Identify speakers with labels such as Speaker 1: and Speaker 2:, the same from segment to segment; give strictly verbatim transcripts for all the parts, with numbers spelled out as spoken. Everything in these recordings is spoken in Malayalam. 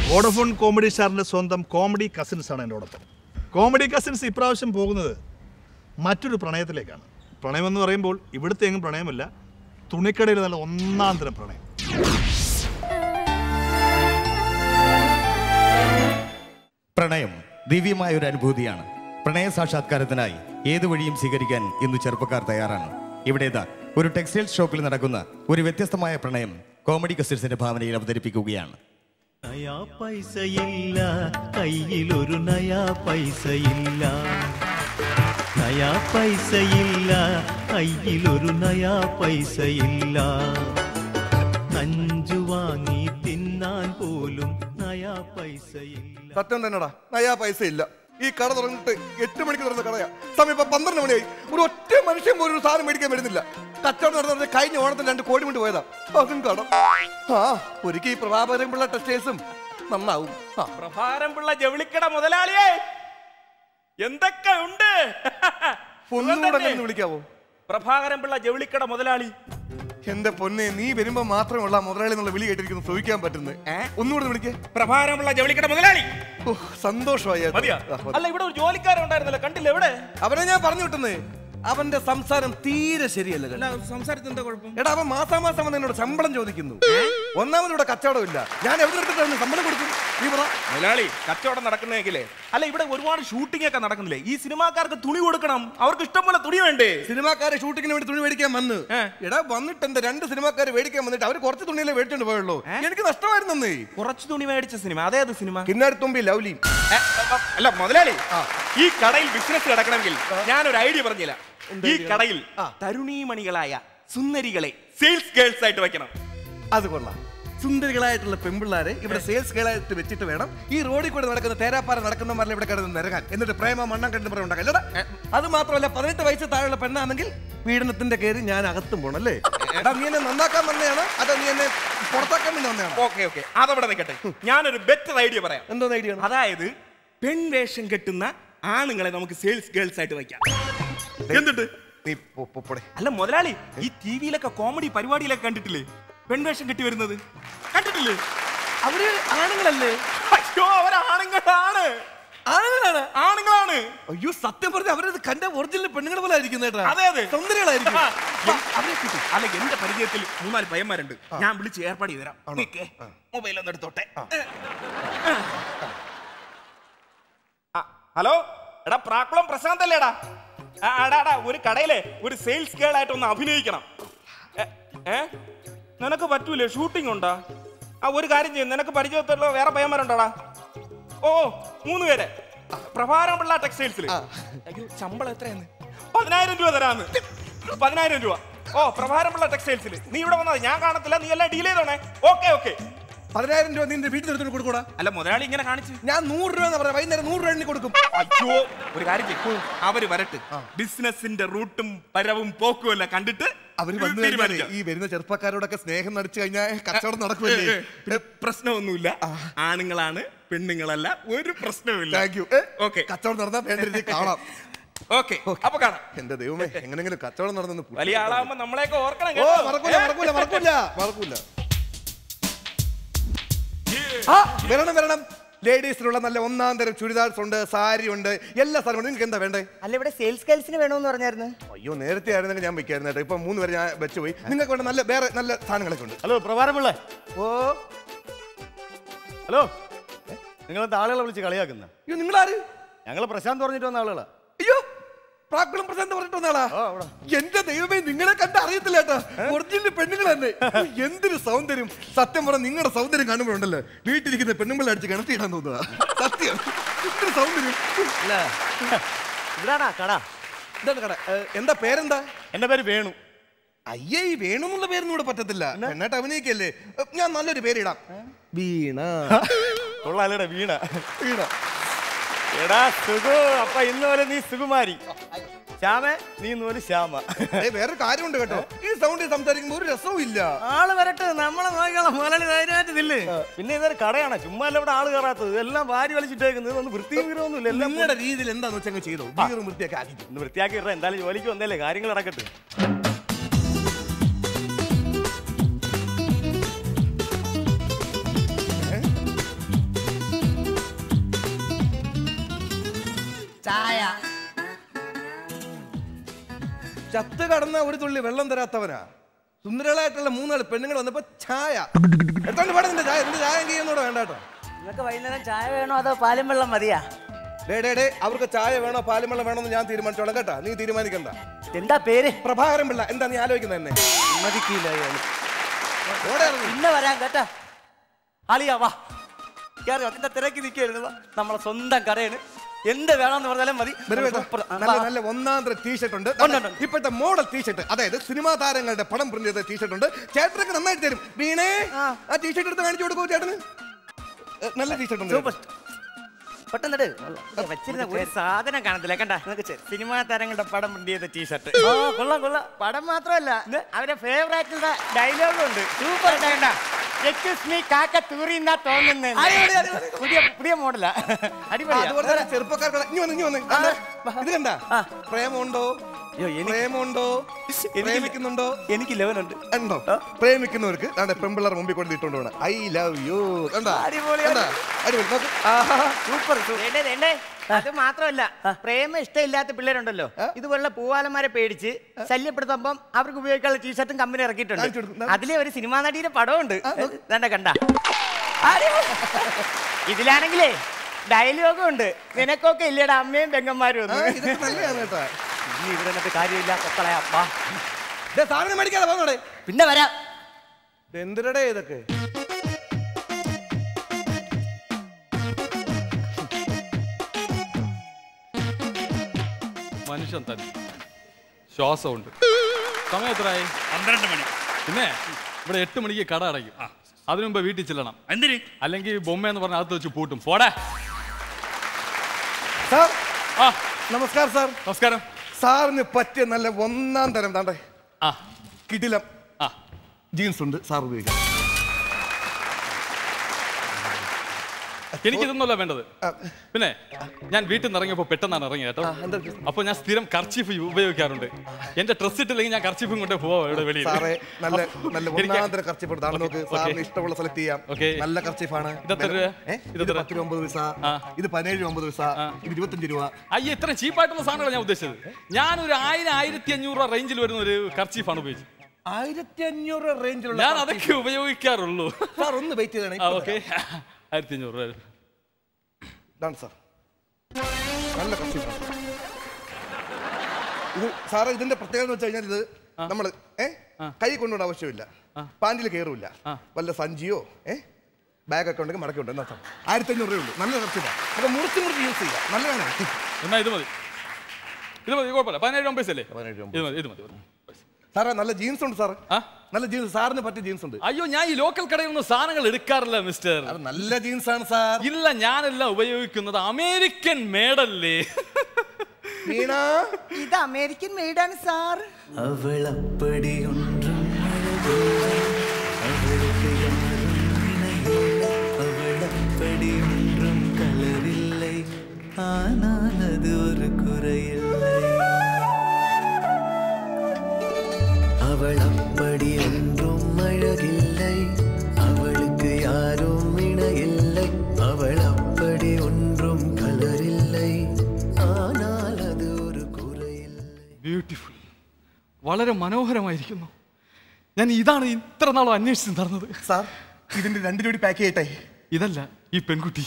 Speaker 1: വോഡഫോൺ കോമഡി സ്റ്റാറിൻ്റെ സ്വന്തം കോമഡി കസിൻസ് ആണ് എന്നോടൊപ്പം. കോമഡി കസിൻസ് ഇപ്രാവശ്യം പോകുന്നത് മറ്റൊരു പ്രണയത്തിലേക്കാണ്. പ്രണയം എന്ന് പറയുമ്പോൾ ഇവിടുത്തെ എങ്ങും പ്രണയമല്ല, തുണിക്കടയിൽ നല്ല ഒന്നാം തരം പ്രണയം.
Speaker 2: പ്രണയം ദിവ്യമായ ഒരു അനുഭൂതിയാണ്. പ്രണയ സാക്ഷാത്കാരത്തിനായി ഏതു വഴിയും സ്വീകരിക്കാൻ ഇന്ന് ചെറുപ്പക്കാർ തയ്യാറാണ്. ഇവിടേതാ ഒരു ടെക്സ്റ്റൈൽ ഷോപ്പിൽ നടക്കുന്ന ഒരു വ്യത്യസ്തമായ പ്രണയം കോമഡി കസിൻസിന്റെ ഭാവനയിൽ അവതരിപ്പിക്കുകയാണ്.
Speaker 3: നയാ പൈസയില്ല കയ്യിലൊരു നയാ പൈസയില്ല, നയാ പൈസയില്ല കയ്യിലൊരു നയാ പൈസയില്ല, നഞ്ചു വാങ്ങി തിന്നാൻ പോലും നയാ പൈസയില്ല.
Speaker 4: സത്യം തന്നെടാ, നയാ പൈസ ഇല്ല. ഈ കട തുറന്നിട്ട് എട്ട് മണിക്ക് തുറന്ന കടയാ, സമയം ഇപ്പൊ പന്ത്രണ്ട് മണിയായി. ഒരു ഒറ്റ മനുഷ്യൻ പോലും ഒരു സാധനം മേടിക്കാൻ വരുന്നില്ല. കച്ചവടം നടന്നത് കഴിഞ്ഞ ഓണത്തിന് രണ്ട് കോടി കൊണ്ട് പോയതാ, അതും കടം. ആ ഒരിക്കൽ ഈ പ്രഭാകരൻ പിള്ള ടെക്സ്റ്റൈൽസും നന്നാവും.
Speaker 5: പ്രഭാകരൻ പിള്ള ജൗളിക്കട മുതലാളിയെ എന്തൊക്കെ ഉണ്ട്?
Speaker 4: ഒന്നുകൂടെ വിളിക്കാവോ?
Speaker 5: പ്രഭാകരൻ പിള്ള ജൗളിക്കട മുതലാളി.
Speaker 4: എന്റെ പൊന്നെ, നീ വരുമ്പോ മാത്രമുള്ള മുതലാളി എന്നുള്ള വിളി കേട്ടിരിക്കുന്നു സൂഹിക്കാൻ പറ്റുന്നത്. ഒന്നുകൂടെ വിളിക്കേ.
Speaker 5: പ്രഭാകരൻ പിള്ള ജൗളിക്കട മുതലാളി.
Speaker 4: സന്തോഷമായി.
Speaker 5: അല്ല, ഇവിടെ ഒരു ജോലിക്കാരൻ ഉണ്ടായിരുന്നല്ലോ, കണ്ടില്ല? എവിടെ?
Speaker 4: അവനെ ഞാൻ പറഞ്ഞു വിട്ടുന്നേ. അവന്റെ സംസാരം തീരെ ശരിയല്ല.
Speaker 5: സംസാരത്തിന് എന്താ കുഴപ്പം?
Speaker 4: എടാ, അവൻ മാസാമാസം വന്ന് എന്നോട് ശമ്പളം ചോദിക്കുന്നു. ഒന്നാമത് ഇവിടെ കച്ചവടം ഇല്ല. ഞാൻ എവിടെ എടുത്തിട്ട് ശമ്പളം കൊടുക്കും? നീ പറ
Speaker 5: മുതലാളി, കച്ചവടം നടക്കുന്നേക്കില്ലേ? അല്ല, ഇവിടെ ഒരുപാട് ഷൂട്ടിംഗ് ഒക്കെ നടക്കുന്നില്ലേ? ഈ സിനിമാക്കാർക്ക് തുണി കൊടുക്കണം, അവർക്ക് ഇഷ്ടം പോലെ തുണി വേണ്ടേ?
Speaker 4: സിനിമാക്കാരെ ഷൂട്ടിങ്ങിന് വേണ്ടി തുണി മേടിക്കാൻ വന്ന് എടാ വന്നിട്ട് എന്റെ രണ്ട് സിനിമാക്കാരെ മേടിക്കാൻ വന്നിട്ട് അവർ കുറച്ച് തുണിയല്ലേ മേടിച്ചോണ്ട് പോയുള്ളൂ. എനിക്ക് നഷ്ടമായിരുന്നേ.
Speaker 5: കുറച്ച് തുണി മേടിച്ച സിനിമ അതേത് സിനിമ?
Speaker 4: കിന്നാരത്തുമ്പി ലവ്ലി.
Speaker 5: അല്ല മുതലാളി, ഈ കടയിൽ ബിസിനസ് കിടക്കണമെങ്കിൽ ഞാനൊരു ഐഡിയ പറഞ്ഞില്ല. ഈ കടയിൽ തരുണീമണികളായ സുന്ദരികളെ സെയിൽസ് ഗേൾസ് ആയിട്ട് വെക്കണം.
Speaker 4: അത് കൊള്ളാം. സുന്ദരികളായിട്ടുള്ള പെൺപിള്ളാരെ ഇവിടെ സെയിൽസ് ഗേളായിട്ട് വെച്ചിട്ട് വേണം ഈ റോഡിൽ കൂടെ നടക്കുന്ന തേരാപ്പാറ നടക്കുന്നവരെ ഇവിടെ കിടന്ന് നിരകാൻ. എന്നിട്ട് പ്രേമ മണ്ണം കണ്ടു പറയാൻ ഉണ്ടാക്കാം. അത് മാത്രമല്ല, പതിനെട്ട് വയസ്സ് താഴെയുള്ള പെണ്ണാണെങ്കിൽ പീഡനത്തിന്റെ കയറി ഞാൻ അകത്തും പോകണം. അല്ലേ? എടാ, നീ എന്നെ നന്നാക്കാൻ വന്നതാണ് അതോ നീ എന്നെ പുറത്താക്കാൻ വേണ്ടി വന്നതാണ്?
Speaker 5: ഓക്കെ ഓക്കെ, അതവിടെ നിൽക്കട്ടെ. ഞാനൊരു ബെറ്റർ ഐഡിയ പറയാം.
Speaker 4: എന്തോ ഐഡിയ?
Speaker 5: അതായത് പെൺവേഷം കെട്ടുന്ന ആണുങ്ങളെ നമുക്ക് സെയിൽസ് ഗേൾസ് ആയിട്ട് വയ്ക്കാം. എന്നിട്ട്
Speaker 4: അല്ല
Speaker 5: മുതലാളി, ഈ ടി വിയിലൊക്കെ കോമഡി പരിപാടിയിലൊക്കെ കണ്ടിട്ടില്ലേ പെൺവേഷം കെട്ടി വരുന്നത്? കണ്ടിട്ടില്ലേ?
Speaker 4: അവര് ആണുങ്ങളല്ലേ?
Speaker 5: അയ്യോ, അവരാണുങ്ങളാണ്. ആണുങ്ങളാണ് ആണുങ്ങളാണ്
Speaker 4: അയ്യോ, സത്യം പറഞ്ഞ അവരത് കണ്ട ഒറിജിനൽ പെണ്ണുങ്ങളെ പോലെ ആയിരിക്കും.
Speaker 5: അതെ അതെ,
Speaker 4: സുന്ദരികളായിരിക്കും.
Speaker 5: അല്ല, എന്റെ പരിചയത്തിൽ മൂന്നാല് പയ്യന്മാരുണ്ട്. ഞാൻ വിളിച്ച് ഏർപ്പാട് ചെയ്ത് തരാം. മൊബൈൽ ഒന്ന് എടുത്തോട്ടെ. ഹലോ, എടാ പ്രാക്കുളം പ്രശാന്ത് അല്ലേടാ? എടാടാ, ഒരു കടയിലെ ഒരു സെയിൽസ് ഗേൾ ആയിട്ട് ഒന്ന് അഭിനയിക്കണം. ഏ നിനക്ക് പറ്റൂലേ? ഷൂട്ടിംഗ് ഉണ്ടാ? ആ ഒരു കാര്യം ചെയ്യും, നിനക്ക് പരിചയത്തുള്ള വേറെ പയ്യന്മാരുണ്ടോടാ? ഓ, മൂന്ന് പേര്. പ്രഭാകരൻ പിള്ള ടെക്സ്റ്റൈൽസിൽ. അയ്യോ, ശമ്പളം എത്രയാണ്? പതിനായിരം രൂപ തരാന്ന്. പതിനായിരം രൂപ. ഓ, പ്രഭാകരൻ പിള്ള ടെക്സ്റ്റൈൽസിൽ. നീ ഇവിടെ വന്നത് ഞാൻ കാണത്തില്ല, നീ എല്ലാം ഡീൽ ചെയ്തോണേ. Okay okay.
Speaker 4: പതിനായിരം രൂപ നിന്റെ വീട്ടിൽ എടുത്തോണ്ട് കൊടുക്കൂടാ?
Speaker 5: അല്ല മുതലാളി, ഇങ്ങനെ കാണിച്ചു.
Speaker 4: ഞാൻ നൂറ് രൂപ പറയാം, വൈകുന്നേരം നൂറ് രൂപ കൊടുക്കും.
Speaker 5: അയ്യോ, ഒരു കാര്യം ചെയ്യും, അവര് വരട്ട്. ബിസിനസിന്റെ റൂട്ടും പരവും പോക്കും എല്ലാം കണ്ടിട്ട്
Speaker 4: അവര് വന്നു കഴിഞ്ഞാൽ ഈ വരുന്ന ചെറുപ്പക്കാരോടൊക്കെ സ്നേഹം നടിച്ചു കഴിഞ്ഞാൽ കച്ചവടം നടക്കുമല്ലേ?
Speaker 5: പ്രശ്നമൊന്നുമില്ല. ആണുങ്ങളാണ്, പെണ്ണുങ്ങളല്ല, ഒരു പ്രശ്നവുമില്ല.
Speaker 4: ഓക്കെ, കച്ചവടം നടന്നാൽ വേണ്ട രീതിയിൽ കാണാം.
Speaker 5: ഓക്കെ, അപ്പൊ കാണാം.
Speaker 4: എന്റെ ദൈവമേ, എങ്ങനെങ്കിലും കച്ചവടം നടന്നു.
Speaker 5: വലിയ ആളാവുമ്പോ നമ്മളെയൊക്കെ ഓർക്കണം.
Speaker 4: മറക്കൂല മറക്കൂല മറക്കൂല മറക്കൂല വരണം വരണം. ലേഡീസിനുള്ള നല്ല ഒന്നാം തരം ചുരിദാർസ് ഉണ്ട്, സാരി ഉണ്ട്, എല്ലാ സാധനവും. നിങ്ങൾക്ക് എന്താ വേണ്ടേ?
Speaker 6: അല്ല, ഇവിടെ സെയിൽസ് ഗേൾസിന് വേണമെന്ന് പറഞ്ഞായിരുന്നു.
Speaker 4: അയ്യോ, നേരത്തെ ആയിരുന്നെങ്കിൽ ഞാൻ വെക്കായിരുന്നു കേട്ടോ. ഇപ്പൊ മൂന്ന് പേര് ഞാൻ വെച്ചുപോയി. നിങ്ങൾക്ക് വേണ്ട നല്ല വേറെ നല്ല സാധനങ്ങളൊക്കെ ഉണ്ട്.
Speaker 2: ഹലോ പ്രഭാകരൻ പിള്ള. ഓ ഹലോ, നിങ്ങളെന്താ ആളുകളെ വിളിച്ച് കളിയാക്കുന്ന?
Speaker 4: അയ്യോ, നിങ്ങളാര്?
Speaker 2: ഞങ്ങൾ പ്രശാന്ത് പറഞ്ഞിട്ട് വന്ന ആളുകളാ.
Speaker 4: അയ്യോ, പ്രാക്കുളം പ്രശാന്ത് പറഞ്ഞിട്ട് വന്നാളാ? എന്റെ ദൈവമേ, നിങ്ങളെ കണ്ട് അറിയത്തില്ല കേട്ടോ. ഒറിജിനൽ പെണ്ണുങ്ങൾ തന്നെ. എന്തൊരു സൗന്ദര്യം! സത്യം പറഞ്ഞ നിങ്ങളുടെ സൗന്ദര്യം കാണുമ്പോഴുണ്ടല്ലോ വീട്ടിലിരിക്കുന്ന പെണ്ണുങ്ങളെ അടിച്ച് കിണറ്റിയിടാൻ തോന്നുക. സത്യം, ഇത്ര സൗന്ദര്യം.
Speaker 6: ഇതാടാ കട.
Speaker 4: ഇതാണ് കട. എന്താ പേരെന്താ?
Speaker 2: എന്റെ പേര് വേണു.
Speaker 4: അയ്യേ, ഈ വേണമെന്നുള്ള പേരൊന്നും ഇവിടെ പറ്റത്തില്ല. എന്നായിട്ട് അഭിനയിക്കല്ലേ? ഞാൻ നല്ലൊരു പേരിടാം. വീണ.
Speaker 2: കൊള്ളാലേടാ, വീണ.
Speaker 4: വീണ.
Speaker 2: എടാ സുഖു, അപ്പൊ ഇന്ന് പോലെ നീ സുകുമാരി. ശ്യാമ, നീ ഇന്ന് പോലെ ശ്യാമ.
Speaker 4: വേറെ കാര്യമുണ്ട് കേട്ടോ, ഈ സൗണ്ടിൽ സംസാരിക്കുമ്പോ ഒരു രസവും ഇല്ല.
Speaker 6: ആള് വരട്ടെ, നമ്മളെ നോക്കിയാലോ മുതലാളി ധൈര്യമായിട്ട് നില്ല്.
Speaker 2: പിന്നെ ഇതൊരു കടയാണ്, ചുമ്മാ ഇവിടെ ആള് കയറാത്തത്. എല്ലാം വാരി വലിച്ചിട്ടേക്കുന്നത്. ഒന്നും വൃത്തിയും വീരമൊന്നുമില്ല. എല്ലാം
Speaker 4: നിങ്ങളുടെ രീതിയിൽ എന്താന്ന് വെച്ചാൽ ചെയ്തോ, വീറും വൃത്തിയാക്കി ആക്കി.
Speaker 2: ഒന്ന് വൃത്തിയാക്കി ഇട. എന്തായാലും ജോലിക്ക് വന്നല്ലേ, കാര്യങ്ങൾ നടക്കട്ടെ.
Speaker 4: കടന്ന ഒരു തുള്ളി വെള്ളം തരാത്തവനാ. സുന്ദരകളായിട്ടുള്ള മൂന്നാല് പെണ്ണുങ്ങൾ വന്നപ്പോ ചായ എടുത്തോണ്ട് പാടാ. നിന്റെ ചായ നിന്റെ ചായ എങ്കിലൂടെ വേണ്ട കേട്ടോ.
Speaker 6: നിങ്ങൾക്ക് വൈകുന്നേരം ചായ വേണോ അതോ പാലും വെള്ളം മതിയാ?
Speaker 4: ഡേ ഡേ ഡേ അവർക്ക് ചായ വേണോ പാലും വെള്ളം വേണോ എന്ന് ഞാൻ തീരുമാനിച്ചോളാം കേട്ടാ. നീ തീരുമാനിക്കണ്ട.
Speaker 6: എന്താ പേര്?
Speaker 4: പ്രഭാകരൻ പിള്ള. എന്താ നീ ആലോചിക്കുന്നത് എന്നെ?
Speaker 6: മതിക്കില്ല
Speaker 4: ഓടെ ഇറങ്ങ്.
Speaker 6: പിന്നെ വരാൻ കേട്ടാ. അളിയാ വാ കേറി അതിന്റെ തിരക്കി നിൽക്കരുത്. നമ്മളെ സ്വന്തം കടയാണ്. എന്ത് വേണമെന്ന് പറഞ്ഞാലും മതി.
Speaker 4: നല്ല നല്ല ഒന്നാം തരം ടീഷർട്ട് ഉണ്ട്. ഇപ്പോഴത്തെ മോഡൽ ടീഷർട്ട്, അതായത് സിനിമാ താരങ്ങളുടെ പടം പ്രിന്റ് ചെയ്ത ടീഷർട്ട് ഉണ്ട്. ചേട്ടനൊക്കെ നന്നായിട്ട് തരും. വീണേ ആ ടീഷർട്ട് എടുത്ത് കാണിച്ചു കൊടുക്കൂ ചേട്ടന്. നല്ല ടീഷർട്ട് ഉണ്ട്.
Speaker 6: പെട്ടെന്ന് വെച്ചിരുന്ന ഒരു സാധനം കാണത്തില്ല കണ്ട. സിനിമാ താരങ്ങളുടെ പടം പ്രിന്റ് ചെയ്ത ടീഷർട്ട്. കൊള്ളാം കൊള്ളാം. പടം മാത്രമല്ല അവരെ ഫേവറേറ്റ് ഡയലോഗും ഉണ്ട്. സൂപ്പർ കണ്ട. പുതിയ പുതിയ മോഡലാ.
Speaker 4: അടിപൊളി. ചെറുപ്പക്കാർക്ക് ഇത് കണ്ട. പ്രേമുണ്ടോ പ്രേമുണ്ടോ പ്രേമിക്കുന്നുണ്ടോ?
Speaker 6: എനിക്ക് ലെവനുണ്ട്.
Speaker 4: ഉണ്ടോ? പ്രേമിക്കുന്നവർക്ക് പെമ്പിള്ളേർ മുമ്പിൽ കൊണ്ട് ഇട്ടുകൊണ്ട് പോകണം. I love you.
Speaker 6: സൂപ്പർ. അത് മാത്രമല്ല പ്രേമ ഇഷ്ടമില്ലാത്ത പിള്ളേരുണ്ടല്ലോ, ഇതുപോലുള്ള പൂവാലന്മാരെ പേടിച്ച് ശല്യപ്പെടുത്തുമ്പം അവർക്ക് ഉപയോഗിക്കാനുള്ള ടീഷർട്ടും കമ്പനി ഇറക്കിയിട്ടുണ്ട്. അതിലെ ഒരു സിനിമാ നടിയുടെ പടമുണ്ട്. കണ്ട കണ്ട. ഇതിലാണെങ്കിലേ ഡയലോഗും ഉണ്ട്. നിനക്കൊക്കെ ഇല്ലയുടെ അമ്മയും പെങ്ങന്മാരും ഒന്നും. ഇനി ഇവിടെ നിന്നിട്ട് കാര്യമില്ല. കൊക്കളയാ
Speaker 4: സാധനം മേടിക്കാതെ പോന്നോടെ.
Speaker 6: പിന്നെ വരാം.
Speaker 4: എന്തിനടേ ഇതൊക്കെ?
Speaker 7: മനുഷ്യൻ തന്നെ ശ്വാസമുണ്ട്. സമയം എത്രയായി?
Speaker 8: പന്ത്രണ്ട് മണി.
Speaker 7: പിന്നെ ഇവിടെ എട്ട് മണിക്ക് കട അടയ്ക്കും. അതിനു മുമ്പ് വീട്ടിൽ ചെല്ലണം. എന്തിന്? അല്ലെങ്കിൽ ബൊമ്മ എന്ന് പറഞ്ഞ അകത്ത് വെച്ച് പൂട്ടും. പോടാ.
Speaker 4: സാർ
Speaker 7: ആ
Speaker 4: നമസ്കാരം. സാർ
Speaker 7: നമസ്കാരം.
Speaker 4: സാറിന് പറ്റിയ നല്ല ഒന്നാം തരം താണ്ടേ
Speaker 7: ആ
Speaker 4: കിടിലം
Speaker 7: ആ
Speaker 4: ജീൻസ് ഉണ്ട്. സാർ ഉപയോഗിക്കാം.
Speaker 7: എനിക്കിതൊന്നുമല്ല വേണ്ടത്. പിന്നെ ഞാൻ വീട്ടിൽ നിന്ന് ഇറങ്ങിയപ്പോൾ പെട്ടെന്നാണ് ഇറങ്ങി കേട്ടോ. അപ്പൊ ഞാൻ സ്ഥിരം കർച്ചീഫ് ഉപയോഗിക്കാറുണ്ട്. എന്റെ ഡ്രസ് ഇട്ടില്ലെങ്കിൽ ഞാൻ കർച്ചീഫും കൊണ്ട് പോവാം ഇവിടെ വെളിയിൽ.
Speaker 4: ഇഷ്ടമുള്ള സെലക്ട് ചെയ്യാം. നല്ല കർച്ചീഫാണ്. ഇത് ഒമ്പത് പൈസ, ഇത് പതിനേഴ് ഒമ്പത് പൈസ, ഇത് ഇരുപത്തഞ്ച് രൂപ.
Speaker 7: അയ്യോ ഇത്ര ചീപ്പായിട്ടുള്ള സാധനമാണ് ഞാൻ ഉദ്ദേശിച്ചത്. ഞാനൊരു ആയിരം ആയിരത്തി അഞ്ഞൂറ് രൂപ റേഞ്ചിൽ വരുന്ന ഒരു കർച്ചീഫാണ് ഉപയോഗിച്ചത്.
Speaker 4: ആയിരത്തി അഞ്ഞൂറ് റേഞ്ചിലുള്ള
Speaker 7: ഞാൻ അതൊക്കെ ഉപയോഗിക്കാറുള്ളൂ.
Speaker 4: സാർ ഒന്ന് വെയിറ്റ് ചെയ്യണം.
Speaker 7: ഓക്കെ ആയിരത്തി അഞ്ഞൂറ് രൂപ.
Speaker 4: സാർ നല്ല കർച്ചീഫാണ് ഇത്. സാറേ ഇതിന്റെ പ്രത്യേകത എന്ന് വെച്ച് കഴിഞ്ഞാൽ ഇത് നമ്മൾ ഏഹ് കൈ കൊണ്ടുപോകേണ്ട ആവശ്യമില്ല. പാൻറ്റിൽ കയറില്ല. വല്ല സഞ്ചിയോ ഏഹ് ബാഗൊക്കെ ഉണ്ടെങ്കിൽ മടക്കി ഉണ്ട്. സാർ ആയിരത്തി അഞ്ഞൂറ് രൂപ ഉള്ളൂ. നല്ല കർച്ചീഫാണ്. അപ്പൊ മുറിച്ച് മുറിച്ച് യൂസ് ചെയ്യാം. നല്ലതാണ്.
Speaker 7: എന്നാ ഇത് മതി. ഇത് മതി. കുഴപ്പമില്ല. പതിനേഴ് ഒമ്പത് പൈസ അല്ലേ? ഇത് മതി. ഇത് മതി.
Speaker 4: സാറേ നല്ല ജീൻസ് ഉണ്ട്. സാർ നല്ല ജീൻസ്. സാറിന് പറ്റിയ ജീൻസ് ഉണ്ട്.
Speaker 7: അയ്യോ ഞാൻ ഈ ലോക്കൽ കടയിൽ നിന്ന് സാധനങ്ങൾ എടുക്കാറില്ല മിസ്റ്റർ.
Speaker 4: നല്ല ജീൻസ് ആണ് സാർ.
Speaker 7: ഇല്ല ഞാനെല്ലാം ഉപയോഗിക്കുന്നത് അമേരിക്കൻ മേഡല്ലേ.
Speaker 6: ഇത് അമേരിക്കൻ മെയ്ഡാണ് സാർ.
Speaker 3: അവളപ്പടി ഒന്നും അവളപ്പടി ഒന്നും കളറില്ലേ, ஆனால் அது ஒரு குறையில்லை. அவள் அப்படி ஒன்றும் அழகில்லை, அவளுக்கு யாரும் இணையில்லை. அவள் அப்படி ஒன்றும் கலரில்லை, ஆனால் அது ஒரு குறையில்லை.
Speaker 7: ബ്യൂട്ടിഫുൾ. വളരെ മനോഹരമായിരിക്കുന്നു. ഞാൻ ഇതാണ് ഇത്ര നാളും അന്വേഷിച്ച് നടന്നത്.
Speaker 4: സാർ ഇതിന്റെ രണ്ട് ജോഡി പാക്ക് ചെയ്യട്ടെ.
Speaker 7: ഇതല്ല ഈ പെൺകുട്ടി.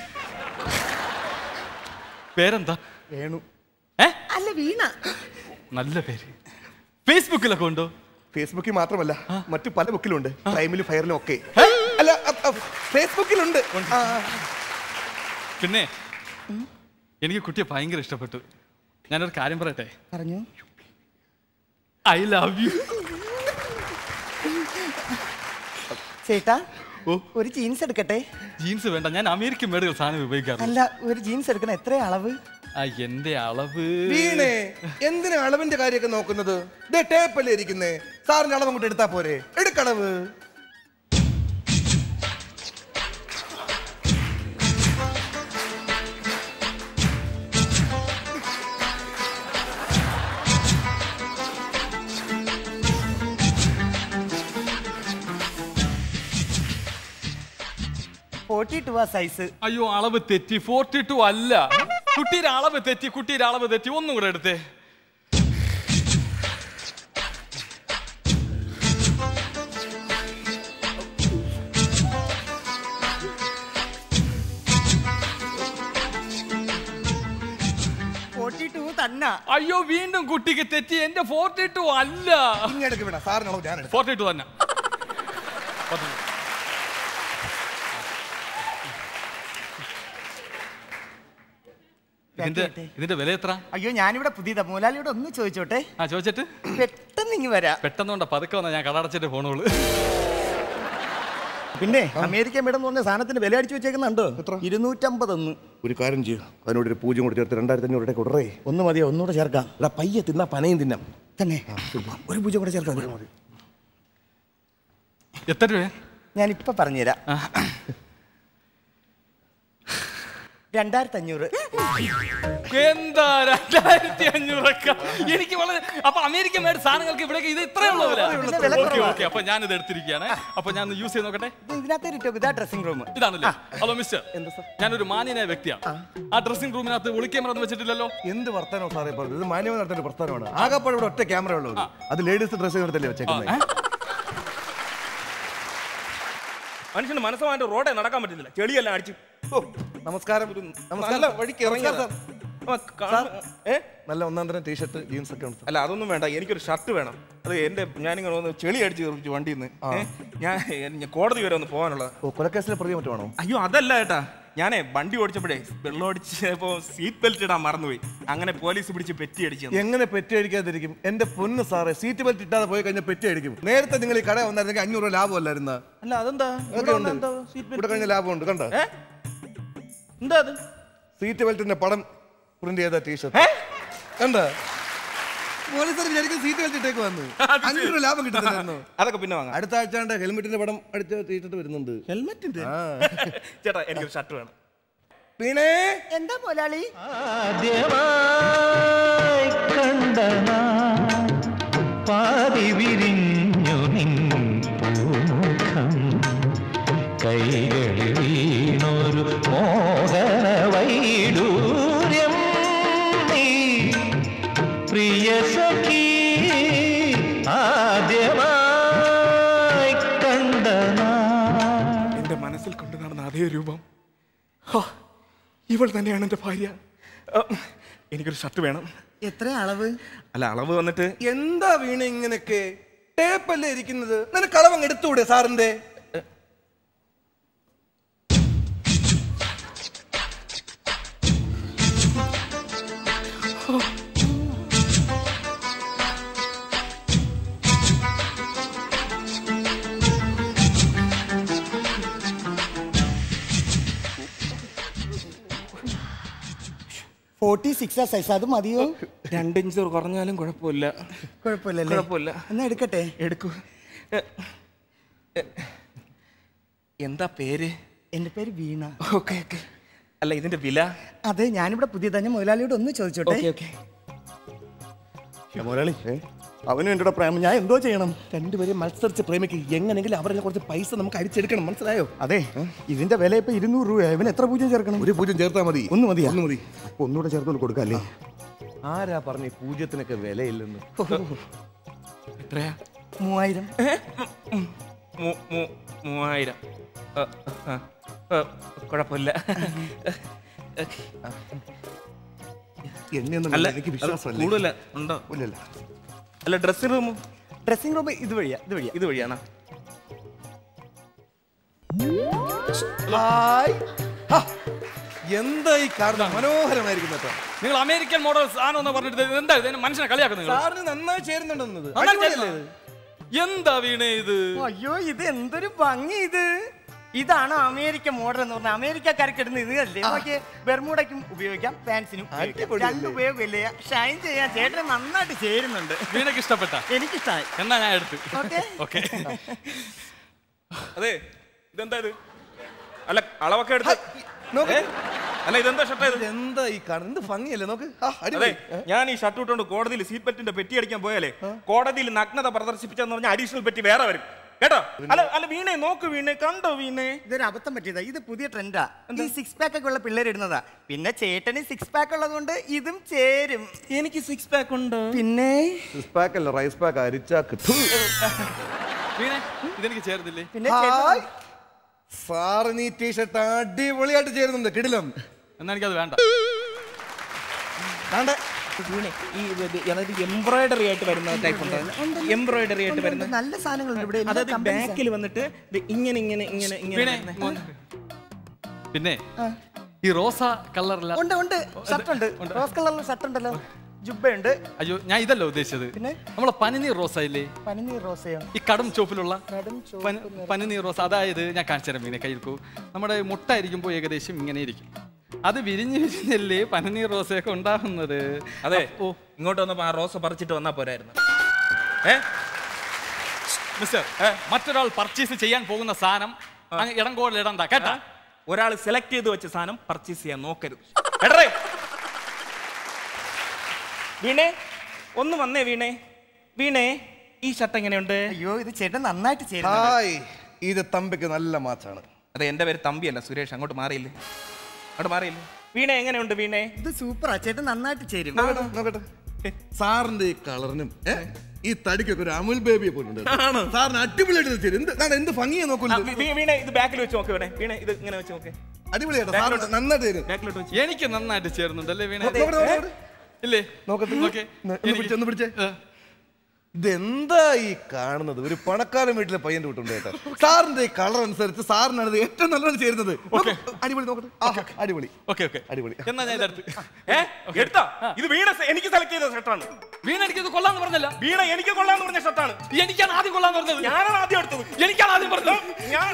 Speaker 7: പേരെന്താ?
Speaker 4: വേണു.
Speaker 6: ഏ അല്ല വീണ.
Speaker 7: നല്ല പേര്. ഫേസ്ബുക്കിലൊക്കെ ഉണ്ടോ?
Speaker 4: ഫേസ്ബുക്കിൽ മാത്രമല്ല മറ്റു പല ബുക്കിലുണ്ട്. ടൈമിലും ഫയറിലും ഒക്കെ. അല്ല ഫേസ്ബുക്കിലുണ്ട്.
Speaker 7: പിന്നെ എനിക്ക് കുട്ടിയെ ഭയങ്കര ഇഷ്ടപ്പെട്ടു. ഞാനൊരു കാര്യം പറയട്ടെ.
Speaker 6: പറഞ്ഞു.
Speaker 7: I love you.
Speaker 6: ചേട്ടാ ഒരു ജീൻസ് എടുക്കട്ടെ.
Speaker 7: ജീൻസ് വേണ്ട. ഞാൻ അമേരിക്കൻ മേഡുകൾ സാധനം ഉപയോഗിക്കാറില്ല.
Speaker 6: അല്ല ഒരു ജീൻസ് എടുക്കണം. എത്ര അളവ്?
Speaker 7: എന്റെ അളവ്
Speaker 4: വീണേ എന്തിനാ അളവിന്റെ കാര്യമൊക്കെ നോക്കുന്നത്? ടേപ്പല്ലേ ഇരിക്കുന്നേ. സാറിന്റെ അളവ് അങ്ങോട്ട് എടുത്താ പോരെ. എടുക്കളവ്.
Speaker 6: ഫോർട്ടി ടു ആ സൈസ്.
Speaker 7: അയ്യോ അളവ് തെറ്റി. ഫോർട്ടി ടു അല്ല. കുട്ടിയുടെ അളവ് തെറ്റി. കുട്ടിയുടെ അളവ് തെറ്റി. ഒന്നും കൂടെ എടുത്തേ.
Speaker 6: അന്ന.
Speaker 7: അയ്യോ വീണ്ടും കുട്ടിക്ക് തെറ്റി. എന്റെ ഫോർട്ടി ടു അല്ല.
Speaker 4: ഇങ്ങോട്ട് വിടാം സാറിനോ ഞാൻ
Speaker 7: ഫോർട്ടി ടു തന്നെ. ഇതിന്റെ ഇതിന്റെ വില എത്ര?
Speaker 6: അയ്യോ ഞാനിവിടെ പുതിയതാ. മുതലാളിയോട് ഒന്ന് ചോദിച്ചോട്ടെ.
Speaker 7: ആ ചോദിച്ചിട്ട്
Speaker 6: പെട്ടെന്ന് ഇങ്ങ് വരാം.
Speaker 7: പെട്ടെന്ന് കൊണ്ട് പതുക്കെ വന്നാ ഞാൻ കടടച്ചിട്ട് ഫോണുകള്.
Speaker 6: പിന്നെ അമേരിക്കൻ മേഡം എന്ന് പറഞ്ഞ സാധനത്തിന്റെ വില അടിച്ചു വെച്ചേക്കുന്നുണ്ടോ? ഇരുന്നൂറ്റമ്പതൊന്ന്.
Speaker 4: ഒരു കാര്യം ചെയ്യും, അതിനോട് ഒരു പൂജ്യം കൂടി ചേർത്ത് രണ്ടായിരത്തി അഞ്ഞൂറ് രൂപ കൊടുറേ.
Speaker 6: ഒന്ന് മതിയോ? ഒന്നുകൂടെ ചേർക്കാം.
Speaker 4: എടാ പയ്യെ തിന്നാ പനയും തിന്നാം
Speaker 6: തന്നെ. ഒരു പൂജ്യം കൂടെ ചേർക്കാം.
Speaker 7: എത്ര രൂപ?
Speaker 6: ഞാനിപ്പൊ പറഞ്ഞുതരാം. രണ്ടായിരത്തി അഞ്ഞൂറ്.
Speaker 7: എന്താ രണ്ടായിരത്തി അഞ്ഞൂറൊക്കെ? എനിക്ക് വളരെ അപ്പൊ അമേരിക്കൻ മേഡ് സാധനങ്ങൾക്ക് ഇവിടെ ഇത് ഇത്രയുള്ള വില. ഓക്കെ ഓക്കെ, അപ്പൊ ഞാൻ ഇത് എടുത്തിരിക്കുകയാണ്. അപ്പൊ ഞാൻ യൂസ് ചെയ്ത് നോക്കട്ടെ.
Speaker 6: ഇതിനകത്ത് ഇതാ ഡ്രസ്സിംഗ് റൂം.
Speaker 7: ഇതാണല്ലേ? ഹലോ മിസ്റ്റർ, ഞാനൊരു മാന്യനായ വ്യക്തിയാണ്. ആ ഡ്രസ്സിംഗ് റൂമിനകത്ത് ഒളി ക്യാമറ ഒന്നും വെച്ചിട്ടില്ലല്ലോ.
Speaker 4: എന്ത് വർത്താനോ സാറേ പറഞ്ഞത്? ഇത് മാന്യമായി നടത്തേണ്ട ഒരു പ്രസ്ഥാനമാണ്. ആകപ്പാട് ഇവിടെ ഒറ്റ ക്യാമറ ഉള്ളത്. അത് ലേഡീസ് ഡ്രസ്സ് എടുത്തല്ലേ വെച്ചേക്കുന്നത്.
Speaker 5: മനുഷ്യന് മനസ്സുമായിട്ട് റോഡേ നടക്കാൻ പറ്റുന്നില്ല, ചെളിയെല്ലാം അടിച്ചു.
Speaker 4: നമസ്കാരം.
Speaker 5: നല്ല വഴിക്ക് ഇറങ്ങിയ
Speaker 4: നല്ല ഒന്നാം തരം ടീഷർട്ട് ജീൻസ് ഒക്കെ ഉണ്ട്.
Speaker 5: അല്ല അതൊന്നും വേണ്ട, എനിക്കൊരു ഷർട്ട് വേണം. അത് എന്റെ ഞാനിങ്ങനെ ഒന്ന് ചെളി അടിച്ച് തീർപ്പിച്ചു വണ്ടിയിൽ നിന്ന്. ഞാൻ ഞാൻ കോടതി വരെ ഒന്ന് പോകാനുള്ളത്.
Speaker 4: ഓ, കൊലക്കേസിലെ പ്രതി മറ്റു വേണോ?
Speaker 5: അയ്യോ അതല്ല ഏട്ടാ, ഞാനേ വണ്ടി ഓടിച്ചപ്പോഴേ വെള്ളം അടിച്ചപ്പോ സീറ്റ് ബെൽറ്റ് ഇടാൻ മറന്നുപോയി. അങ്ങനെ പോലീസ് പിടിച്ച് പെറ്റി അടിച്ചു.
Speaker 4: എങ്ങനെ പെറ്റി അടിക്കാതിരിക്കും? എന്റെ പൊന്ന് സാറേ, സീറ്റ് ബെൽറ്റ് ഇട്ടാതെ പോയി കഴിഞ്ഞാൽ പെറ്റി അടിക്കും. നേരത്തെ നിങ്ങൾ ഈ കട വന്നായിരുന്നെങ്കിൽ അഞ്ഞൂറ് രൂപ ലാഭമല്ലായിരുന്ന?
Speaker 5: അല്ല അതെന്താ
Speaker 4: ഇവിടെ കഴിഞ്ഞ ലാഭമുണ്ട്. കണ്ടോ
Speaker 5: എന്താ അത്?
Speaker 4: സീറ്റ് ബെൽറ്റിന്റെ പടം പ്രിന്റ് ചെയ്ത ടീഷർട്ട് കണ്ടോ? പോലീസുകാർ വിചാരിക്കും സീറ്റ് ബെൽറ്റ് ഇട്ടേക്ക് വന്നു അഞ്ഞൂറ് രൂപ ലാഭം കിട്ടുന്നു.
Speaker 5: അതൊക്കെ പിന്നെ വാങ്ങാം.
Speaker 4: അടുത്ത ആഴ്ച ഹെൽമെറ്റിന്റെ പടം അടിച്ച ടീഷർട്ട് വരുന്നുണ്ട്.
Speaker 5: ഹെൽമെറ്റിന്റെ? ചേട്ടാ എനിക്കൊരു ഷർട്ട് വേണം.
Speaker 4: പിന്നെ
Speaker 6: എന്താ മുതലാളി?
Speaker 3: ആദ്യമായി കണ്ടനാ പാതി വിരിഞ്ഞു നിൻ പൂമുഖം കൈകളിൽ വീണൊരു മോഹന വൈഡൂര്യം നീ പ്രിയ സഖി ആദ്യമായി കണ്ടനാ.
Speaker 5: എന്റെ മനസ്സിൽ കൊണ്ടു നടന്ന അതേ രൂപം ഇവൾ തന്നെയാണ് എന്റെ ഭാര്യ. എനിക്കൊരു ഷർട്ട് വേണം.
Speaker 6: എത്ര അളവ്?
Speaker 5: അല്ല അളവ് വന്നിട്ട്
Speaker 4: എന്താ വീണ ഇങ്ങനെയൊക്കെ? ടേപ്പല്ലേ ഇരിക്കുന്നത്? നിനക്ക് അളവങ്ങ് എടുത്തുകൂടെ സാറിന്റെ?
Speaker 6: Forty six size. അത് മതിയോ?
Speaker 5: രണ്ടിഞ്ച് കുറഞ്ഞാലും കുഴപ്പമില്ല.
Speaker 6: കുഴപ്പമില്ലല്ലേ?
Speaker 5: കുഴപ്പമില്ല.
Speaker 6: എന്നാ എടുക്കട്ടെ.
Speaker 5: എടുക്കൂ. എന്താ പേര്?
Speaker 6: എന്റെ പേര് വീണ.
Speaker 5: Okay okay. അല്ല ഇതിന്റെ വില?
Speaker 6: അതെ ഞാനിവിടെ പുതിയതാ. ഞാൻ മുതലാളിയോട് ഒന്ന് ചോദിച്ചോട്ടെ.
Speaker 5: ഓക്കെ.
Speaker 6: മുതലാളി അവനും എന്റെ പ്രേമം, ഞാൻ എന്തോ ചെയ്യണം?
Speaker 4: രണ്ടുപേരും മത്സരിച്ച് പ്രേമിക്ക്. എങ്ങനെങ്കിലും അവരെ കുറച്ച് പൈസ നമുക്ക് അടിച്ചെടുക്കണം, മനസ്സിലായോ?
Speaker 6: അതെ, ഇതിന്റെ വില ഇപ്പൊ ഇരുന്നൂറ് രൂപ. ഇവന് എത്ര പൂജ്യം ചേർക്കണം?
Speaker 4: ഒരു പൂജ്യം ചേർത്താ മതി.
Speaker 6: ഒന്ന് മതി.
Speaker 4: ഒന്ന് മതി.
Speaker 6: അപ്പൊ ഒന്നുകൂടെ ചേർത്തോണ്ട് കൊടുക്കല്ലേ?
Speaker 4: ആരാ പറഞ്ഞ പൂജ്യത്തിനൊക്കെ വിലയില്ലെന്ന്?
Speaker 5: എത്രയാ?
Speaker 6: മൂവായിരം.
Speaker 5: മൂവായിരം കുഴപ്പമില്ല.
Speaker 4: എന്നെയൊന്നും എനിക്ക് വിശ്വാസമല്ല.
Speaker 5: കൂടുതല ഉണ്ടോ?
Speaker 4: ഇല്ലല്ല.
Speaker 5: അല്ല ഡ്രസ്സിംഗ് റൂം?
Speaker 6: ഡ്രസ്സിംഗ് റൂം ഇത് വഴിയാ. ഇത് വഴിയാ.
Speaker 5: ഇത് വഴിയാണോ?
Speaker 4: എന്താ ഈ കാരണം? മനോഹരമായിരിക്കും കേട്ടോ.
Speaker 7: നിങ്ങൾ അമേരിക്കൻ മോഡൽ സാധനം എന്ന് പറഞ്ഞിട്ട് എന്താ ഇത്? മനുഷ്യനെ കളിയാക്കുന്നത്?
Speaker 4: സാറിന് നന്നായി ചേരുന്നുണ്ടെന്നത്.
Speaker 7: എന്താ വീണേ ഇത്?
Speaker 6: അയ്യോ ഇത് എന്തൊരു ഭംഗി ഇത്. ഇതാണ് അമേരിക്കൻ മോഡൽ എന്ന് പറഞ്ഞാൽ. അമേരിക്കക്കാർക്ക് ഇടുന്ന ഇത് അല്ലേ? നോക്കിയേ, ബെർമൂഡയ്ക്കും ഉപയോഗിക്കാം, പാൻസിനും രണ്ട് ഉപയോഗമില്ല. ഷൈൻ ചെയ്യാൻ ചേട്ടന് നന്നായിട്ട് ചേരുന്നുണ്ട്.
Speaker 7: വീണയ്ക്ക് ഇഷ്ടപ്പെട്ട?
Speaker 6: എനിക്കിഷ്ടമായി.
Speaker 7: എന്നാ ഞാൻ എടുത്തു.
Speaker 6: ഓക്കെ.
Speaker 5: അതെ ഇതെന്താ ഇത്? അല്ല അളവൊക്കെ എടുത്ത് അല്ല ഇതെന്താ ഷർട്ട്?
Speaker 4: എന്താ ഈ കാണുന്നത്? എന്ത് ഭംഗിയല്ലേ നോക്ക്.
Speaker 5: അതെ ഞാൻ ഈ ഷർട്ട് ഇട്ടുകൊണ്ട് കോടതിയിൽ സീറ്റ് ബെൽറ്റിന്റെ പെറ്റി അടിക്കാൻ പോയാലേ കോടതിയിൽ നഗ്നത പ്രദർശിപ്പിച്ചെന്ന് പറഞ്ഞാൽ അഡീഷണൽ പെറ്റി വേറെ വരും കേട്ടോ. അല്ല അല്ല വീണേ നോക്ക്, വീണേ കണ്ടോ? വീണേ
Speaker 6: ഇതൊരു അബദ്ധം പറ്റിയതാ. ഇത് പുതിയ ട്രെൻഡാ. ഈ സിക്സ് പാക്ക് ഒക്കെ ഉള്ള പിള്ളേർ ഇടുന്നതാ. പിന്നെ ചേട്ടന് സിക്സ് പാക്ക് ഉള്ളത് കൊണ്ട് ഇതും ചേരും.
Speaker 5: എനിക്ക് സിക്സ് പാക്ക് ഉണ്ട്.
Speaker 6: പിന്നെ
Speaker 4: സിക്സ് പാക്ക് അല്ല, റൈസ് പാക്ക് അരിച്ചാ കിട്ടും.
Speaker 7: വീണേ ഇതെനിക്ക് ചേർന്നില്ലേ?
Speaker 6: പിന്നെ
Speaker 4: സാറിന് ഈ ടീഷർട്ട് അടിപൊളിയായിട്ട് ചേരുന്നുണ്ട്. കിടിലം.
Speaker 7: എന്നാ എനിക്കത് വേണ്ട.
Speaker 4: വേണ്ട
Speaker 5: വീണേ ഈ അതായത് എംബ്രോയിഡറി ആയിട്ട് വരുന്ന ടൈപ്പ് ഉണ്ട് എംബ്രോയിഡറി ആയിട്ട് വരുന്ന
Speaker 6: നല്ല സാധനങ്ങളുണ്ട് ഇവിടെ
Speaker 5: അതായത് ബാക്കിൽ വന്നിട്ട് ഇങ്ങനെ ഇങ്ങനെ ഇങ്ങനെ ഇങ്ങനെ
Speaker 7: പിന്നെ ഈ റോസ കളറില്ല
Speaker 6: ഉണ്ട് ഉണ്ട് ഷർട്ട് ഉണ്ട് റോസ് കളറിൽ ഷർട്ട് ഉണ്ടല്ലോ ജുബ്ബയുണ്ട്.
Speaker 7: അയ്യോ ഞാൻ ഇതല്ല ഉദ്ദേശിച്ചത്.
Speaker 6: പിന്നെ
Speaker 7: നമ്മളെ പനിനീർ റോസ ഇല്ലേ?
Speaker 6: പനിനീർ റോസയോ?
Speaker 7: ഈ കടും ചോപ്പിലുള്ള
Speaker 6: കടും
Speaker 7: പനിനീർ റോസ. അതായത് ഞാൻ കാണിച്ചു തരാം മീനെ കയ്യിൽക്കൂ. നമ്മുടെ മുട്ട ഇരിക്കുമ്പോൾ ഏകദേശം ഇങ്ങനെ ഇരിക്കും. അത് വിരിഞ്ഞ് വിരിഞ്ഞല്ലേ പനിനീർ റോസയൊക്കെ ഉണ്ടാകുന്നത്.
Speaker 5: അതെ ഓ ഇങ്ങോട്ട് വന്നപ്പോ ആ റോസ പറിച്ചിട്ട് വന്നാ പോരായിരുന്നു. ഏ
Speaker 7: മിസ്റ്റർ മറ്റൊരാൾ പർച്ചേസ് ചെയ്യാൻ പോകുന്ന സാധനം ഇടങ്കോടിൽ ഇടണ്ട കേട്ടാ.
Speaker 5: ഒരാൾ സെലക്ട് ചെയ്ത് വെച്ച സാധനം പർച്ചേസ് ചെയ്യാൻ നോക്കരുത്. എടേ വീണേ ഒന്ന് വന്നേ വീണേ. വീണേ ഈ ഷർട്ട് എങ്ങനെയുണ്ട്?
Speaker 6: അയ്യോ ഇത് ചേട്ടൻ നന്നായിട്ട് ചേരും.
Speaker 4: ഹായ് ഇത് തമ്പിക്ക് നല്ല മാച്ചാണ്.
Speaker 5: അതെ എന്റെ പേര് തമ്പിയല്ല സുരേഷ്. അങ്ങോട്ട് മാറിയില്ലേ അങ്ങോട്ട് മാറിയില്ലേ. വീണേ എങ്ങനെയുണ്ട് വീണേ?
Speaker 6: ഇത് സൂപ്പറാ ചേട്ടൻ നന്നായിട്ട് ചേരും.
Speaker 4: നോക്കട്ടെ സാറിന്റെ ഈ കളറിനും ഈ തടിക്കൊക്കെ ഒരു അമുൽ ബേബിയെ പോലുണ്ട്. സാറിന് അടിപൊളിയായിട്ട് ചേരും. എന്ത് എന്ത് ഭംഗിയെ നോക്കുന്നു.
Speaker 5: വീണേ ഇത് ബാക്കിൽ വെച്ച് നോക്ക്. വീണേ വീണേ ഇത് ഇങ്ങനെ വെച്ച് നോക്ക്.
Speaker 4: അടിപൊളിയായിട്ട് നന്നായിട്ട് ചേരും.
Speaker 5: ബാക്കിലോട്ട് വെച്ച്
Speaker 7: എനിക്ക് നന്നായിട്ട് ചേർന്നുണ്ടല്ലേ വീണേ? ഇല്ലേ
Speaker 4: നോക്കട്ടെ ഒന്ന് പിടിച്ചേ. ഇതെന്താ ഈ കാണുന്നത്? ഒരു പണക്കാരൻ വീട്ടിലെ പയ്യന്റെ വീട്ടുണ്ട് കേട്ടോ. സാറിന്റെ ഈ കളർ അനുസരിച്ച് സാറിനാണ് ഇത് ഏറ്റവും നല്ലതാണ് ചേരുന്നത്. അടിപൊളി നോക്കട്ടെ. അടിപൊളി അടിപൊളി.
Speaker 7: എന്നാ ഞാൻ ഇതെടുത്ത്
Speaker 5: എടുത്താ. ഇത് വീണ എനിക്ക് സെലക്ട് ചെയ്ത ഷർട്ടാണ്.
Speaker 7: വീണ എനിക്ക് ഇത് കൊള്ളാന്ന് പറഞ്ഞല്ല.
Speaker 5: വീണ എനിക്ക് കൊള്ളാന്ന് പറഞ്ഞ ഷർട്ടാണ്.
Speaker 7: എനിക്കാണ് ആദ്യം കൊള്ളാന്ന് പറഞ്ഞത്.
Speaker 5: ഞാനാണ് ആദ്യം എടുത്തത്.
Speaker 7: എനിക്കാണ് ആദ്യം പറഞ്ഞത്. ഞാൻ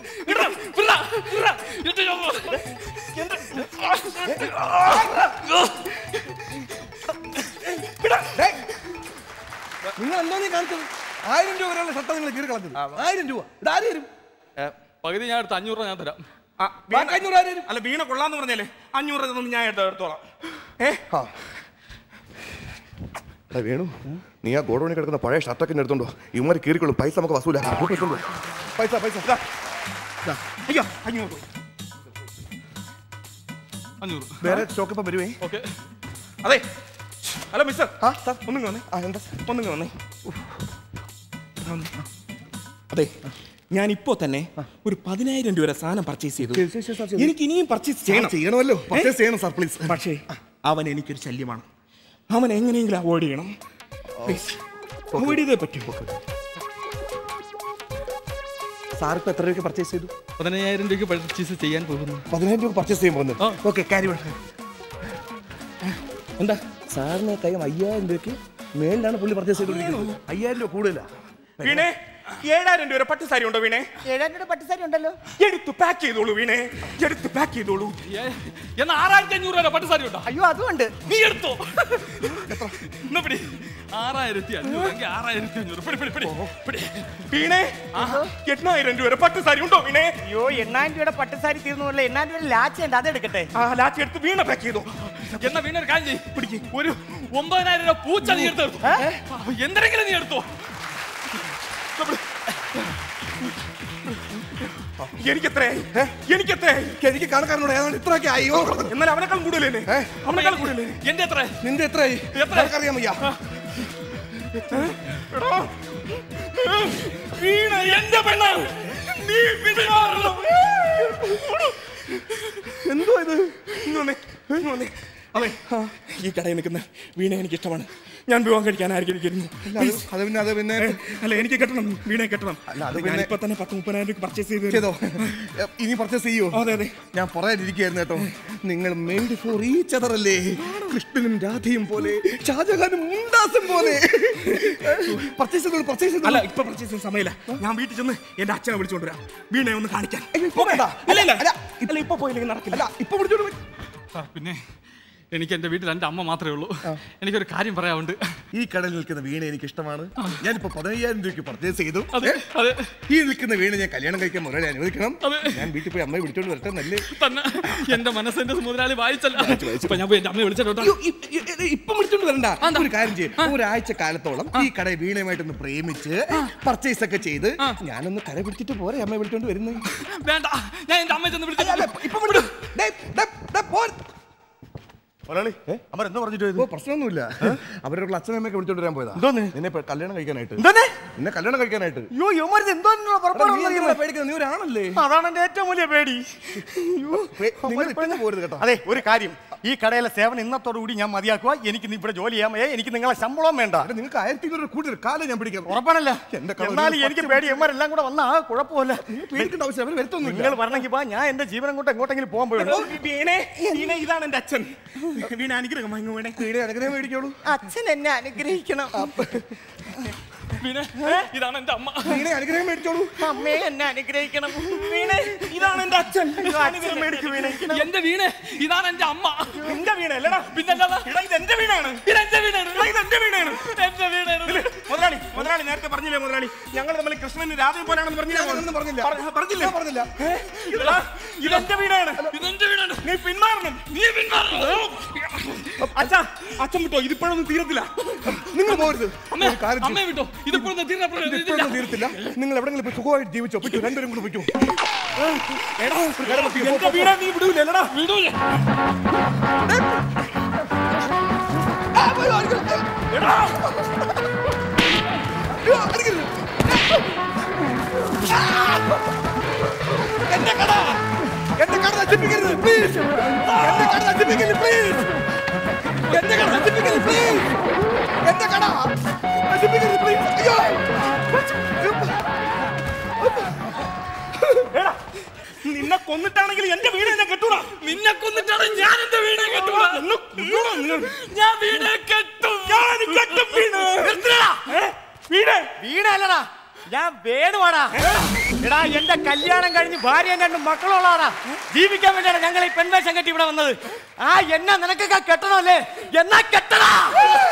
Speaker 4: നിങ്ങൾ എന്താ നീ കാണിച്ചത്? ആയിരം രൂപ വരെയുള്ള ഷർട്ടാണ് നിങ്ങൾ കീറി കളഞ്ഞത്. ആയിരം രൂപ ഇത് ആര് തരും?
Speaker 7: പകുതി ഞാൻ എടുത്ത് അഞ്ഞൂറ് രൂപ ഞാൻ തരാം.
Speaker 4: അഞ്ഞൂറ് ആര് തരും?
Speaker 5: അല്ല വീണ കൊള്ളാന്ന് പറഞ്ഞാലേ അഞ്ഞൂറ് രൂപ ഞാൻ എടുത്തോളാം.
Speaker 4: ഏ വേണു നീ ആ ഗോഡൌണിൽ കിടക്കുന്ന പഴയ ഷർട്ടൊക്കെ എടുത്തോണ്ടോ. ഇവന്മാര് കീറിക്കൊള്ളും. പൈസ നമുക്ക് വസൂല. പൈസ പൈസ
Speaker 5: അയ്യോ അഞ്ഞൂറ്
Speaker 7: അഞ്ഞൂറ്
Speaker 4: വേറെ സ്റ്റോക്ക് ഇപ്പം വരുവേ.
Speaker 7: ഓക്കെ.
Speaker 5: അതെ ഹലോ മിസ്റ്റർ. ആ സാർ ഒന്നും വന്നേ. ആ എന്താ ഒന്നും വന്നേ. അതെ ഞാൻ ഇപ്പോ തന്നെ ഒരു പതിനായിരം രൂപ സാധനം പർച്ചേസ് ചെയ്തു. എനിക്ക് ഇനിയും പർച്ചേസ് ചെയ്യണം.
Speaker 4: ചെയ്യണമല്ലോ. പർച്ചേസ് ചെയ്യണം സാർ പ്ലീസ്.
Speaker 5: പക്ഷേ അവൻ എനിക്കൊരു ശല്യമാണ്. അവൻ എങ്ങനെയെങ്കിലും അവോയ്ഡ് ചെയ്യണം. അവോയ്ഡ് ചെയ്തേ പറ്റൂ.
Speaker 4: സാർ ഇപ്പൊ എത്ര രൂപയ്ക്ക് പർച്ചേസ് ചെയ്തു?
Speaker 7: പതിനയ്യായിരം രൂപയ്ക്ക് പർച്ചേസ് ചെയ്യാൻ പോകുന്നു.
Speaker 4: പതിനായിരം രൂപ പർച്ചേസ് ചെയ്യാൻ പോകുന്നു. ഓക്കെ കാര്യം എന്താ സാറിന് കൈം അയ്യായിരം രൂപയ്ക്ക് മേളിലാണ് പുള്ളി പർച്ചേസ് ചെയ്തോണ്ടിരിക്കുന്നത്. അയ്യായിരം രൂപ കൂടുതലാ.
Speaker 5: വീണേ ഏഴായിരം രൂപ പട്ട് സാരി ഉണ്ടോ വീണേ?
Speaker 6: ഏഴായിരം രൂപ പട്ട് സാരി ഉണ്ടല്ലോ.
Speaker 5: എടുത്ത് പാക്ക് ചെയ്തോളൂ വീണേ. എടുത്ത് പാക്ക് ചെയ്തോളൂ.
Speaker 7: എന്നാ ആറായിരത്തി അഞ്ഞൂറ് രൂപ പട്ട് സാരി ഉണ്ടോ?
Speaker 6: അയ്യോ അതുകൊണ്ട്
Speaker 7: നീ എടുത്തോ. ആറായിരത്തി അഞ്ഞൂറ് ആറായിരത്തി അഞ്ഞൂറ്
Speaker 5: വീണേ എണ്ണായിരം രൂപ പട്ട് സാരി ഉണ്ടോ വീണേ?
Speaker 6: അയ്യോ എണ്ണായിരം രൂപയുടെ പട്ട് സാരി തീർന്നു. എണ്ണായിരം രൂപ ലാച്ച് ഉണ്ട്, അതെടുക്കട്ടെ.
Speaker 5: ആ ലാച്ച് എടുത്ത് വീണ പാക്ക് ചെയ്തോ.
Speaker 7: എന്നാ വീണ ഒരു കാര്യം ചെയ്യ്. പിടിക്ക്. ഒരു ഒമ്പതിനായിരം രൂപ പൂച്ച നീ എടുത്തു. എന്തെങ്കിലും നീ എടുത്തോ.
Speaker 5: എനിക്കെത്രയായി? എനിക്കെത്രയായി?
Speaker 4: എനിക്ക് കണക്കാരനോട് ഏതാണ്ട് ഇത്രയൊക്കെ ആയോ?
Speaker 5: എന്നാൽ അവനേക്കാൾ കൂടുതലേ. അവനേക്കാൾ കൂടുതലേ.
Speaker 7: എന്റെ എത്ര?
Speaker 4: നിന്റെ എത്രയായി? അറിയാൻ വയ്യ.
Speaker 5: വീണ എന്റെ പെണ്ണാണ്. നീ പിടിമാറണം.
Speaker 4: എന്തോ ഇത്?
Speaker 5: അതെ ഈ കടയിൽ നിൽക്കുന്ന വീണ എനിക്ക് ഇഷ്ടമാണ്. ഞാൻ വിവാഹം കഴിക്കാൻ ആയിരിക്കുന്നു.
Speaker 4: അത് പിന്നെ അത് പിന്നെ
Speaker 5: അല്ല എനിക്ക് കെട്ടണം. വീണയെ കെട്ടണം. ഇപ്പൊ തന്നെ പത്ത് മുപ്പതിനായിരം രൂപ പർച്ചേസ് ചെയ്തോ.
Speaker 4: ഇനി പർച്ചേസ് ചെയ്യോ?
Speaker 5: അതെ അതെ
Speaker 4: ഞാൻ പറയാനിരിക്കുകയായിരുന്നു കേട്ടോ. നിങ്ങൾ മെയ്ഡ് ഫോർ ഈച്ച് അതർ അല്ലേ? കൃഷ്ണനും രാധയും പോലെ, ഷാജഹാനും മുംതാസും പോലെ. പർച്ചേസ് ചെയ്തോളൂ. പർച്ചേസ് ചെയ്തോളൂ.
Speaker 5: അല്ല ഇപ്പൊ പർച്ചേസ് ചെയ്യാൻ സമയമില്ല. ഞാൻ വീട്ടിൽ ചെന്ന് എന്റെ അച്ഛനെ വിളിച്ചോണ്ടുവരാം. വീണയെ ഒന്ന് കാണിക്കാൻ. ഇപ്പൊ പോയില്ലെങ്കിൽ നടക്കില്ല.
Speaker 4: ഇപ്പൊ വിളിച്ചോണ്ട്
Speaker 7: പിന്നെ എനിക്ക് എന്റെ വീട്ടിൽ എന്റെ അമ്മ മാത്രമേ ഉള്ളൂ. എനിക്കൊരു കാര്യം പറയാനുണ്ട്.
Speaker 4: ഈ കടയിൽ നിൽക്കുന്ന വീണ എനിക്ക് ഇഷ്ടമാണ്. ഞാനിപ്പോ പതിനയ്യായിരം രൂപയ്ക്ക് പർച്ചേസ് ചെയ്തു.
Speaker 7: അതെ
Speaker 4: ഈ നിൽക്കുന്ന വീണ ഞാൻ കല്യാണം കഴിക്കാൻ മുതലാളി അനുവദിക്കണം. ഞാൻ വീട്ടിൽ പോയി അമ്മയെ വിളിച്ചോണ്ട് വരട്ടെ. നല്ല
Speaker 7: തന്നെ എന്റെ മനസ്സിന്റെ മുതലാളി വായിച്ചല്ല. ഞാൻ പോയി എന്റെ അമ്മയെ വിളിച്ചിട്ടോ.
Speaker 4: ഇപ്പൊ വിളിച്ചോണ്ട് വരണ്ട. ഒരു കാര്യം ചെയ്യും. ഒരാഴ്ച കാലത്തോളം ഈ കടയിൽ വീണയുമായിട്ടൊന്ന് പ്രേമിച്ച് പർച്ചേസ് ഒക്കെ ചെയ്ത് ഞാനൊന്ന് കട പിടിച്ചിട്ട് പോരെ അമ്മയെ വിളിച്ചോണ്ട് വരുന്നത്.
Speaker 7: വേണ്ട ഞാൻ എന്റെ അമ്മയെ ചെന്ന് വിളിച്ചിട്ട്
Speaker 4: ഇപ്പൊ വിളിച്ചു. പ്രശ്നമൊന്നുമില്ല. അവരുടെ അച്ഛനമ്മയൊക്കെ വിളിച്ചോണ്ട് വരാൻ പോയതാ. നിന്നെ കല്യാണം കഴിക്കാനായിട്ട്. നിന്നെ കല്യാണം കഴിക്കാനായിട്ട്. പേടിക്കുന്നത് നീ ഒരാണല്ലേ?
Speaker 6: അതാണ് എന്റെ ഏറ്റവും വലിയ പേടി.
Speaker 4: പോരുത് കേട്ടോ.
Speaker 6: അതെ ഒരു കാര്യം,
Speaker 8: ഈ കടയിലെ സേവനം ഇന്നത്തോടുകൂടി ഞാൻ മതിയാക്കുക. എനിക്ക് ഇവിടെ ജോലി ചെയ്യാൻ വയ്യ. എനിക്ക് നിങ്ങളെ ശമ്പളവും വേണ്ട.
Speaker 4: നിങ്ങൾക്ക് ആയിരത്തി അഞ്ഞൂറ് കൂടുതൽ കാലം ഞാൻ പിടിക്കാം.
Speaker 8: ഉറപ്പാണല്ലോ. എന്നാലും എനിക്ക് പേടി. എമ്മാരെല്ലാം കൂടെ വന്നാ കുഴപ്പമില്ല.
Speaker 4: പേടിക്കേണ്ട ആവശ്യം അവർ വരുത്തൊന്നും.
Speaker 8: നിങ്ങൾ പറഞ്ഞെങ്കിൽ വാ, ഞാൻ എന്റെ ജീവനം കൊണ്ട് എങ്ങോട്ടെങ്കിലും പോകാൻ പോയുള്ളൂ.
Speaker 5: ഇതാണ് എന്റെ അച്ഛൻ. വീണ അനുഗ്രഹം വാങ്ങു. വീണേ
Speaker 4: വീണ അനുഗ്രഹം മേടിക്കോളൂ.
Speaker 6: അച്ഛൻ എന്നെ അനുഗ്രഹിക്കണം.
Speaker 7: വീണേ, ഇതാണ് എന്റെ അമ്മ.
Speaker 4: വീണെ അനുഗ്രഹം മേടിച്ചോളൂ.
Speaker 6: അമ്മേ എന്നെ അനുഗ്രഹിക്കണം.
Speaker 5: വീണേ, ഇതാണ് എന്റെ അച്ഛൻ. അനുഗ്രഹം മേടിക്കും വീണേ.
Speaker 7: എന്റെ വീണേ, ഇതാണ് എന്റെ അമ്മ.
Speaker 5: എന്റെ വീണ അല്ലടാ,
Speaker 7: പിന്നല്ലാതെ
Speaker 5: ഇത് എന്റെ വീണാണ്.
Speaker 7: ഇത് എന്റെ വീണാണ്.
Speaker 5: ഇത് എന്റെ വീണാണ്.
Speaker 7: എന്റെ വീണാണ്.
Speaker 5: മുതലാളി, മുതലാളി നേരത്തെ പറഞ്ഞില്ലേ മുതലാളി, ഞങ്ങൾ തമ്മിൽ കൃഷ്ണന് രാധയെ പോലാണെന്ന് പറഞ്ഞില്ലേ?
Speaker 4: ഒന്നും പറഞ്ഞില്ല.
Speaker 5: പറഞ്ഞില്ല
Speaker 4: പറഞ്ഞില്ല.
Speaker 5: ഇത് എന്റെ വീണാണ്.
Speaker 7: ഇതെന്റെ വീണാണ്.
Speaker 5: നീ പിന്മാറണം.
Speaker 7: നീ പിന്മാറണം.
Speaker 5: അച്ഛാ, അച്ഛൻ വിട്ടോ, ഇതിപ്പോഴൊന്നും തീരത്തില്ല.
Speaker 4: നിങ്ങൾ പോകരുത്.
Speaker 7: അമ്മയെ വിട്ടോ, ഇതിപ്പോഴൊന്നും
Speaker 4: ഇപ്പോഴൊന്നും തീരത്തില്ല. നിങ്ങൾ എവിടെങ്കിലും പോയി സുഖമായിട്ട് ജീവിച്ചോ. പറ്റൂ, രണ്ടുപേരും കൂടെ പറ്റൂ.
Speaker 5: എന്റെ വീണ നീ വിടൂല. എല്ലടാ
Speaker 7: വിടൂല.
Speaker 4: എന്റെ കട എന്റെ കട നശിപ്പിക്കരുത് പ്ലീസ്. എന്റെ കട നശിപ്പിക്കരുത് പ്ലീസ്. എന്റെ കട നശിപ്പിക്കരുത് പ്ലീസ്. എന്റെ കട നശിപ്പിക്കരുത് പ്ലീസ്. അയ്യോ,
Speaker 5: നിന്നെ കൊന്നിട്ടാണെങ്കിൽ എന്റെ വീട് എന്നെ കെട്ടൂടാ.
Speaker 7: നിന്നെ കൊന്നിട്ടാണ് ഞാൻ എന്റെ വീണെ കെട്ടൂടാ. ഞാൻ വീണെ കെട്ടും.
Speaker 5: ഞാൻ കെട്ടും വീട്. വീട്
Speaker 8: വീണല്ലടാ, ഞാൻ വേണുവാടാ. എടാ, എന്റെ കല്യാണം കഴിഞ്ഞ് ഭാര്യ രണ്ടും മക്കളുള്ളതാടാ. ജീവിക്കാൻ വേണ്ടിയാണ് ഞങ്ങൾ ഈ പെൺവേഷം കെട്ടി ഇവിടെ വന്നത്. ആ എന്നാ നിനക്കൊക്കെ കെട്ടണമല്ലേ? എന്നാ കെട്ടടാ.